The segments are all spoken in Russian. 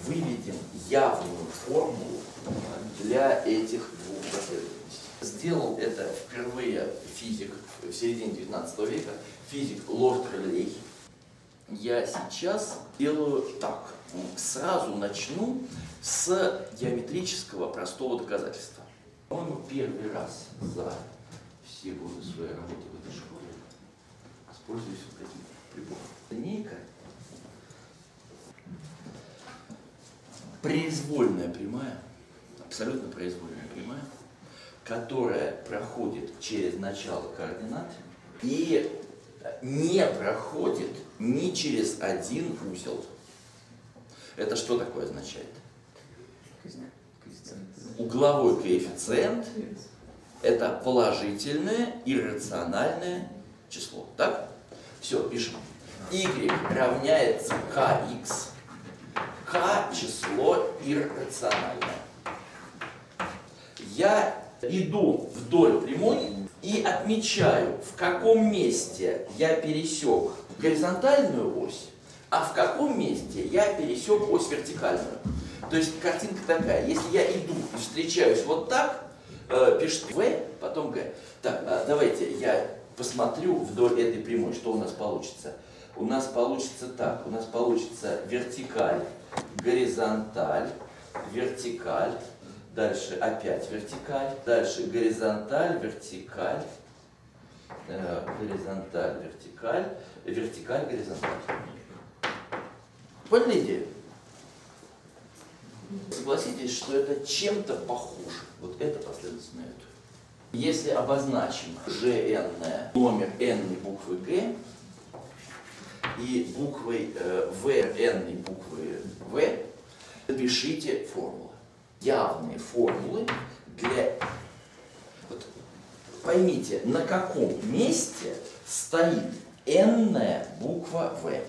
выведем явную формулу для этих двух последовательностей. Сделал это впервые физик в середине 19 века, физик Лорд Релей. Я сейчас делаю так. Сразу начну с геометрического простого доказательства. По-моему, первый раз за все годы своей работы в этой школе используюсь вот таким прибором. Линейка. Произвольная прямая, абсолютно произвольная прямая, которая проходит через начало координат и не проходит ни через один узел. Это что такое означает? Угловой коэффициент – это положительное иррациональное число. Так? Все, пишем. Y равняется kx. K – число иррациональное. Я иду вдоль прямой и отмечаю, в каком месте я пересек горизонтальную ось, а в каком месте я пересек ось вертикальную. То есть картинка такая: если я иду и встречаюсь вот так, пишет V, потом G. Так, давайте я посмотрю вдоль этой прямой, что у нас получится. У нас получится так, у нас получится вертикаль, горизонталь, вертикаль, дальше опять вертикаль, дальше горизонталь, вертикаль, горизонталь, вертикаль, вертикаль, горизонталь. Поняли идею? Согласитесь, что это чем-то похоже. Вот это последовательность на эту. Если обозначим Gn номер n буквы G и буквой V n буквы V, запишите формулы. Явные формулы для... Вот, поймите, на каком месте стоит n буква V.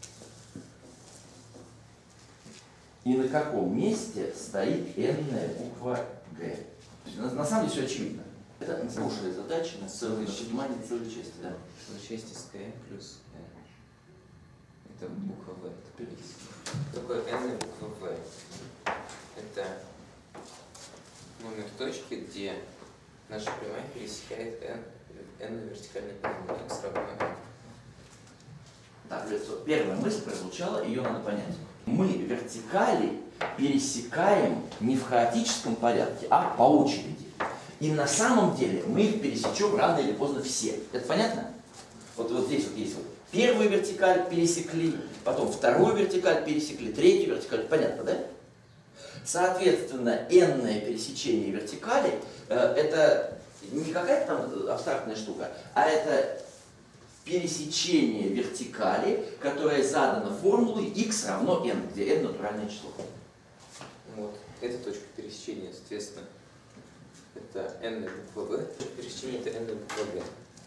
И на каком месте стоит n буква G. На самом деле все очевидно. Это хорошая задача на внимание целой части. Да. Целой части с k плюс n. Это буква V. Что такое n буква V? Это номер точки, где наша прямая пересекает n вертикальной прямой. X равно n. Так, первая мысль прозвучала, ее надо понять. Мы вертикали пересекаем не в хаотическом порядке, а по очереди. И на самом деле мы их пересечем рано или поздно все. Это понятно? Вот здесь вот есть вот первую вертикаль пересекли, потом вторую вертикаль пересекли, третью вертикаль. Понятно, да? Соответственно, n-ное пересечение вертикали это не какая-то там абстрактная штука, а это пересечение вертикали, которое задано формулой x равно n, где n натуральное число. Вот. Это точка пересечения, соответственно, это n буква V, точка пересечения это n буква G.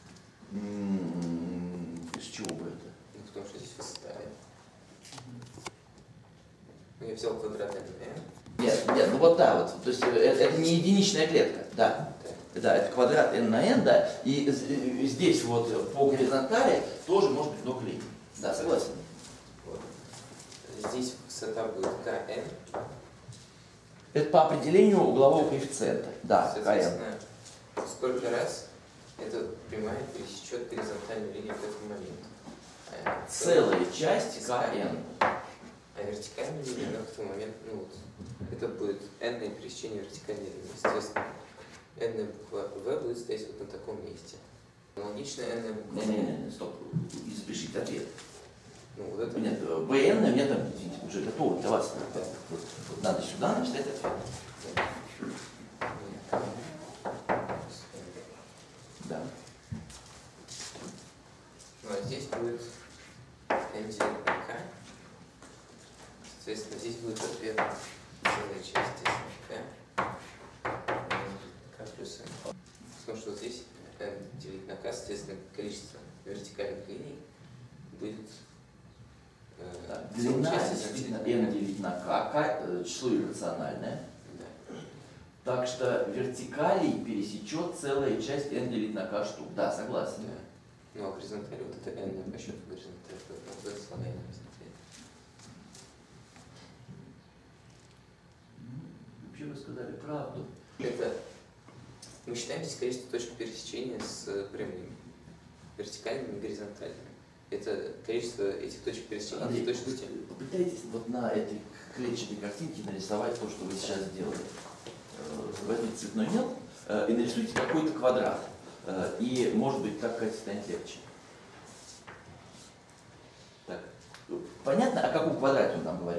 С чего бы это? Ну, потому что здесь высота n. Ну, я взял квадрат n. Нет, ну вот да, вот, то есть это не единичная клетка, да. Да, это квадрат n на n, да, и здесь вот по горизонтали тоже может быть много линий. Да, согласен. Вот. Здесь высота будет kn. Это по определению углового коэффициента. Да, соответственно, сколько раз эта прямая пересечет горизонтальную линию к этому моменту? Целая часть kn. А вертикальная линия к этому моменту, ну вот, это будет n-ное пересечение вертикальной линии. Естественно, n буква V будет стоять вот на таком месте. Аналогичная n буква V. Не, стоп, запишите ответ. Ну, вот это... Нет, Bn у меня там, извините, уже готово для вас. Вот надо сюда написать ответ. Да. Ну, а здесь будет n делить на k. Соответственно, здесь будет ответ целой части k. K плюс n. Потому что вот здесь n делить на k, соответственно, количество вертикальных линий будет... Длина действительно n делить на k, число иррациональное. Да. Так что вертикалей пересечет целая часть n делить на k штук. Да, согласен. Да. Ну а горизонталь, вот это n по счету горизонталь, это слагаемое горизонталь. вы сказали правду. Это мы считаем здесь количество точек пересечения с прямыми, вертикальными и горизонтальными. Это количество этих точек пересечения Андрей, в точности. попытайтесь вот на этой клетчатой картинке нарисовать то, что вы сейчас сделали. Возьмите цветной мел и нарисуйте какой-то квадрат. И, может быть, так как станет легче. Так. Понятно, о каком квадрате он нам говорил?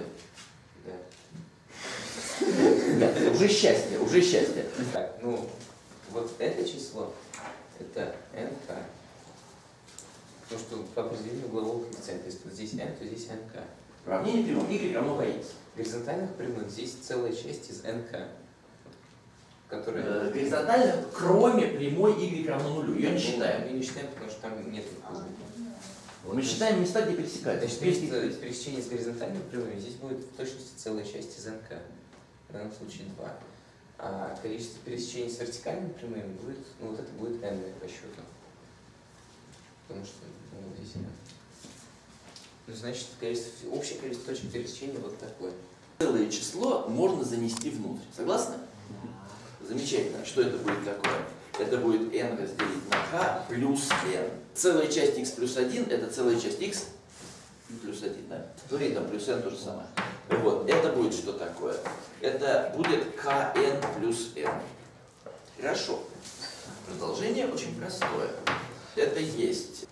Да. Нет, уже счастье, уже счастье. Так, ну, вот это число, это nk. Потому что по определению углового коэффициента, если вот здесь n, то здесь nk. Уравнение прямым y равно kx. Горизонтальных прямых здесь целая часть из nk, которая... Горизонтально, кроме прямой y равно нулю. Ее не считаем. Мы не считаем, потому что там нет углов. Мы считаем места, где пересекаются. Значит, вместо пересечения с горизонтальными прямыми здесь будет в точности целая часть из nk. В данном случае 2. А количество пересечений с вертикальными прямыми будет, ну вот это будет n по счету. Потому что ну, вот здесь n. Ну, значит, общее количество точек пересечения вот такое. Целое число можно занести внутрь. Согласны? Замечательно. Что это будет такое? Это будет n разделить на k плюс n. Целая часть x плюс 1 это целая часть x плюс 1, да? Смотри, там плюс n то же самое. Вот, это будет что такое? Это будет kn плюс n. Хорошо. Продолжение очень простое. Это есть,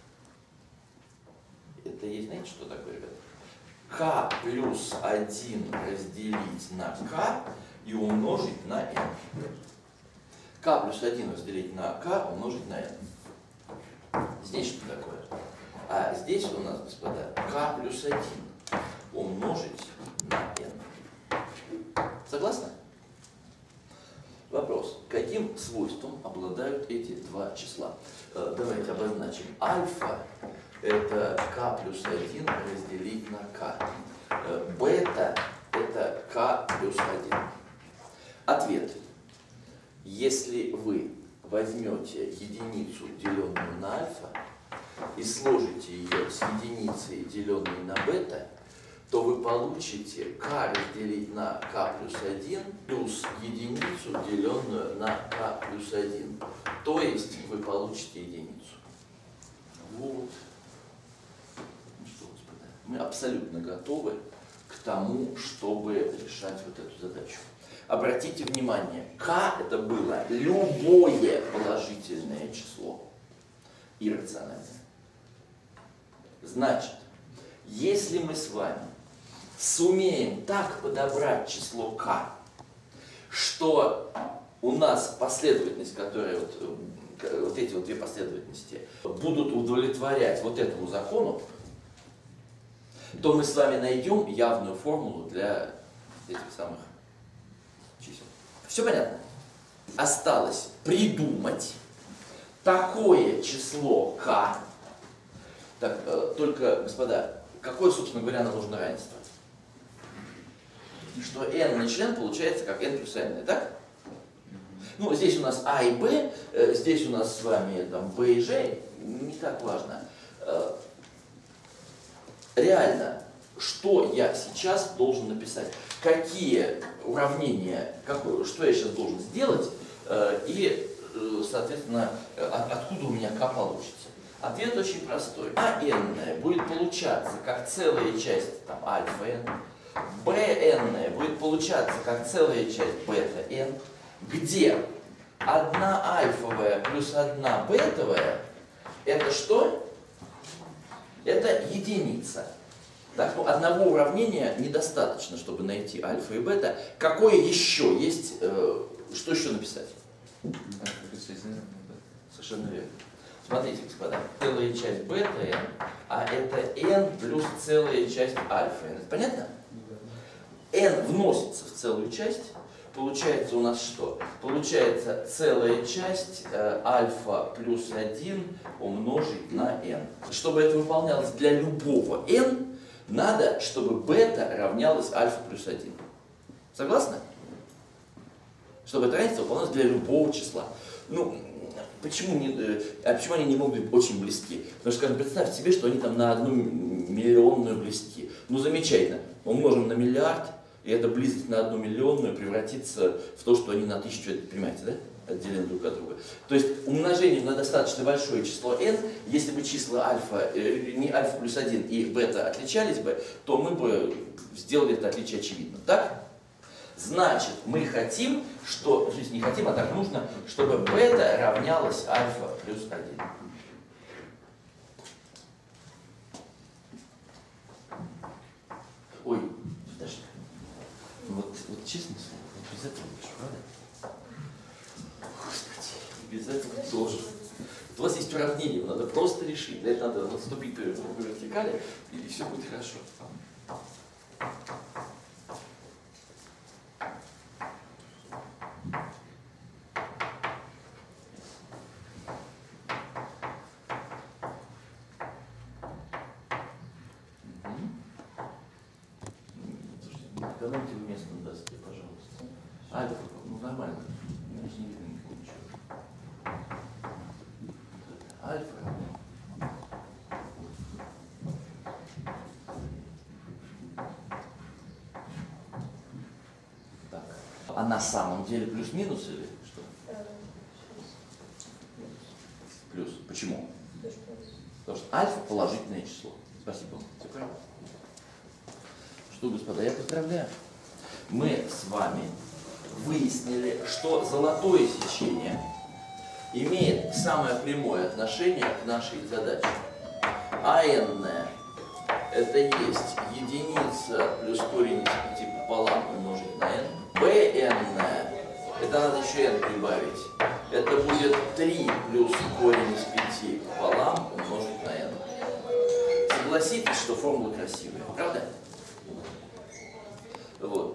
знаете, что такое, ребята? k плюс 1 разделить на k и умножить на n. k плюс 1 разделить на k умножить на n. Здесь что такое? А здесь у нас, господа, k плюс 1 умножить на n. Согласны? Вопрос. Каким свойством обладают эти два числа? Давайте обозначим. Альфа – это k плюс 1 разделить на k. Бета – это k плюс 1. Ответ. Если вы возьмете единицу, деленную на альфа, и сложите ее с единицей, деленной на бета, то вы получите k разделить на k плюс 1 плюс единицу, деленную на k плюс 1. То есть вы получите единицу. Вот. Ну что, господа, мы абсолютно готовы к тому, чтобы решать вот эту задачу. Обратите внимание, k это было любое положительное число, иррациональное. Значит, если мы с вами сумеем так подобрать число k, что у нас последовательность, которая вот эти вот две последовательности будут удовлетворять вот этому закону, то мы с вами найдем явную формулу для этих самых чисел. Все понятно? Осталось придумать такое число k. Так, только, господа, какое, собственно говоря, нам нужно равенство? Что n на член получается как n плюс n, так? Ну, здесь у нас а и b, здесь у нас с вами там b и g, не так важно. Реально, что я сейчас должен написать? Какие уравнения, что я сейчас должен сделать, и, соответственно, откуда у меня k получится? Ответ очень простой. А n будет получаться как целая часть там, альфа n, bn будет получаться как целая часть бета n, где 1 альфовая плюс 1 бетовая это что? Это единица. Так, ну, одного уравнения недостаточно, чтобы найти альфа и бета. Какое еще есть, что еще написать? Совершенно верно. Смотрите, господа, целая часть бета n, а это n плюс целая часть альфа n. Понятно? n вносится в целую часть, получается у нас что? Получается целая часть альфа плюс 1 умножить на n. Чтобы это выполнялось для любого n, надо, чтобы бета равнялась альфа плюс 1. Согласны? Чтобы это равенство выполнялось для любого числа. Ну, почему они не могут быть очень близки? Потому что, скажем, представьте себе, что они там на 1 миллионную близки. Ну, замечательно. Умножим на миллиард, и эта близость на 1 миллионную превратится в то, что они на 1000, это понимаете, да? Отделены друг от друга. То есть умножением на достаточно большое число n, если бы числа альфа, не альфа плюс 1 и бета отличались бы, то мы бы сделали это отличие очевидно. Так? Значит, мы хотим, что, то есть не хотим, а так нужно, чтобы бета равнялась альфа плюс 1. Ой, подожди. Вот честно слово, без этого лучше, правда? Господи, без этого тоже. Вот у вас есть уравнение, его надо просто решить. Для этого надо отступить по вертикали, и все будет хорошо. Экономьте вы место дасте, пожалуйста. Альфа, ну нормально. У нас не видно никакого ничего. Альфа равно. Так. А на самом деле плюс-минус или что? Плюс. Почему? Потому что альфа положительное число. Спасибо. Все правильно. Что, господа, я поздравляю. Мы с вами выяснили, что золотое сечение имеет самое прямое отношение к нашей задаче. АН это есть единица плюс корень из 5 пополам умножить на n. БН это надо еще n прибавить. Это будет 3 плюс корень из 5 пополам умножить на n. Согласитесь, что формула красивая, правда? Вот.